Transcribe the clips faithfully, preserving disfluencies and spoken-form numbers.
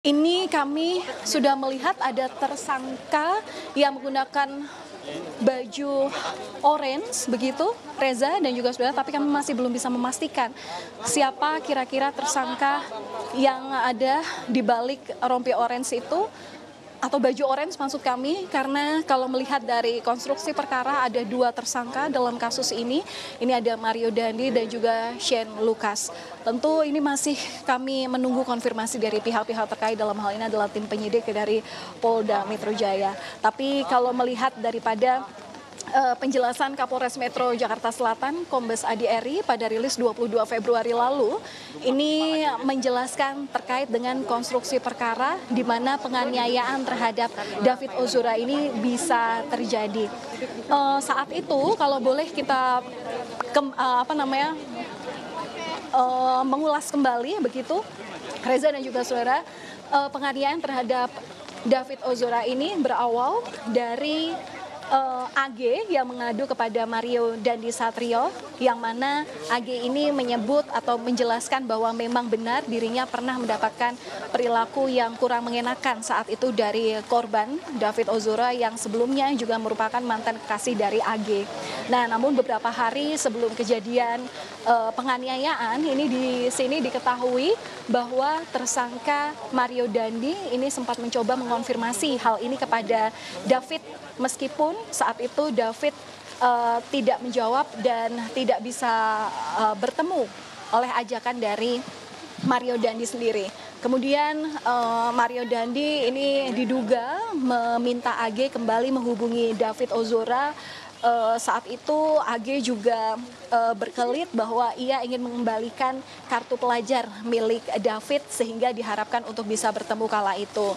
Ini kami sudah melihat ada tersangka yang menggunakan baju orange begitu, Reza dan juga saudara, tapi kami masih belum bisa memastikan siapa kira-kira tersangka yang ada di balik rompi orange itu, atau baju orange maksud kami, karena kalau melihat dari konstruksi perkara ada dua tersangka dalam kasus ini. Ini ada Mario Dandi dan juga Shane Lucas. Tentu ini masih kami menunggu konfirmasi dari pihak-pihak terkait, dalam hal ini adalah tim penyidik dari Polda Metro Jaya. Tapi kalau melihat daripada Uh, penjelasan Kapolres Metro Jakarta Selatan, Kombes Adi Eri pada rilis dua puluh dua Februari lalu, ini menjelaskan terkait dengan konstruksi perkara di mana penganiayaan terhadap David Ozora ini bisa terjadi. Uh, saat itu, kalau boleh kita ke, uh, apa namanya uh, mengulas kembali begitu, Reza dan juga saudara, uh, penganiayaan terhadap David Ozora ini berawal dari Uh, A G yang mengadu kepada Mario Dandi Satrio, yang mana A G ini menyebut atau menjelaskan bahwa memang benar dirinya pernah mendapatkan perilaku yang kurang mengenakan saat itu dari korban David Ozora yang sebelumnya juga merupakan mantan kekasih dari A G. Nah, namun beberapa hari sebelum kejadian uh, penganiayaan ini di sini diketahui bahwa tersangka Mario Dandi ini sempat mencoba mengonfirmasi hal ini kepada David, meskipun saat itu David uh, tidak menjawab dan tidak bisa uh, bertemu oleh ajakan dari Mario Dandi sendiri. Kemudian uh, Mario Dandi ini diduga meminta A G kembali menghubungi David Ozora. Uh, saat itu A G juga uh, berkelit bahwa ia ingin mengembalikan kartu pelajar milik David sehingga diharapkan untuk bisa bertemu kala itu.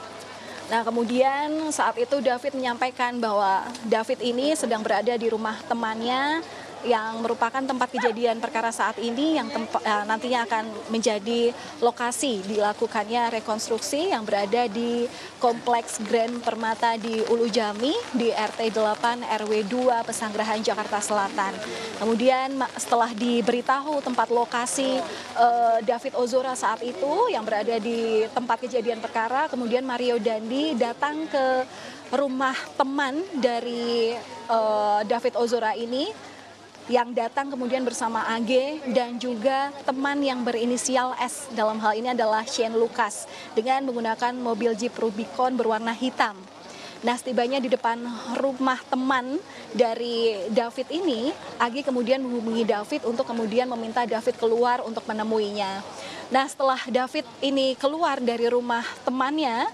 Nah, kemudian saat itu David menyampaikan bahwa David ini sedang berada di rumah temannya yang merupakan tempat kejadian perkara saat ini, yang tempat, eh, nantinya akan menjadi lokasi dilakukannya rekonstruksi, yang berada di Kompleks Grand Permata di Ulu Jami di R T delapan R W dua Pesanggerahan Jakarta Selatan. Kemudian setelah diberitahu tempat lokasi eh, David Ozora saat itu yang berada di tempat kejadian perkara, kemudian Mario Dandi datang ke rumah teman dari eh, David Ozora ini, yang datang kemudian bersama A G dan juga teman yang berinisial S, dalam hal ini adalah Shane Lucas, dengan menggunakan mobil Jeep Rubicon berwarna hitam. Nah, setibanya di depan rumah teman dari David ini, A G kemudian menghubungi David untuk kemudian meminta David keluar untuk menemuinya. Nah, setelah David ini keluar dari rumah temannya,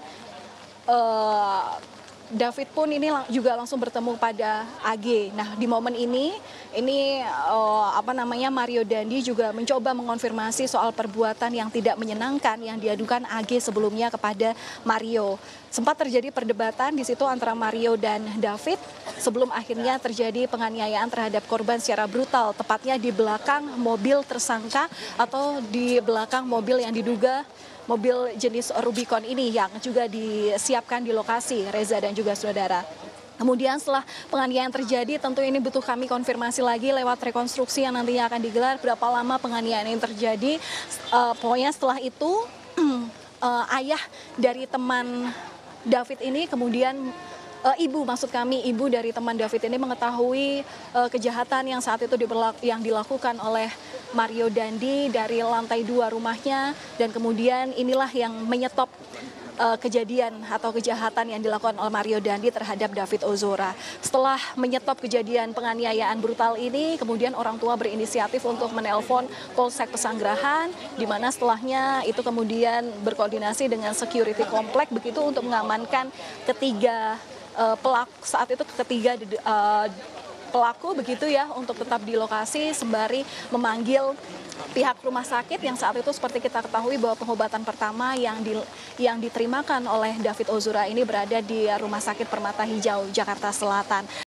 eh, David pun ini juga langsung bertemu pada A G. Nah, di momen ini, ini uh, apa namanya Mario Dandi juga mencoba mengonfirmasi soal perbuatan yang tidak menyenangkan yang diadukan A G sebelumnya kepada Mario. Sempat terjadi perdebatan di situ antara Mario dan David sebelum akhirnya terjadi penganiayaan terhadap korban secara brutal, tepatnya di belakang mobil tersangka atau di belakang mobil yang diduga mobil jenis Rubicon ini yang juga disiapkan di lokasi, Reza dan juga saudara. Kemudian setelah penganiayaan terjadi, tentu ini butuh kami konfirmasi lagi lewat rekonstruksi yang nantinya akan digelar, berapa lama penganiayaan ini terjadi. Uh, pokoknya setelah itu uh, ayah dari teman David ini kemudian Uh, ibu maksud kami, ibu dari teman David ini mengetahui uh, kejahatan yang saat itu yang dilakukan oleh Mario Dandi dari lantai dua rumahnya, dan kemudian inilah yang menyetop uh, kejadian atau kejahatan yang dilakukan oleh Mario Dandi terhadap David Ozora. Setelah menyetop kejadian penganiayaan brutal ini, kemudian orang tua berinisiatif untuk menelpon Polsek Pesanggerahan, di mana setelahnya itu kemudian berkoordinasi dengan security komplek begitu untuk mengamankan ketiga Uh, pelaku saat itu ketiga uh, pelaku begitu ya, untuk tetap di lokasi sembari memanggil pihak rumah sakit yang saat itu seperti kita ketahui bahwa pengobatan pertama yang di, yang diterimakan oleh David Ozora ini berada di Rumah Sakit Permata Hijau Jakarta Selatan.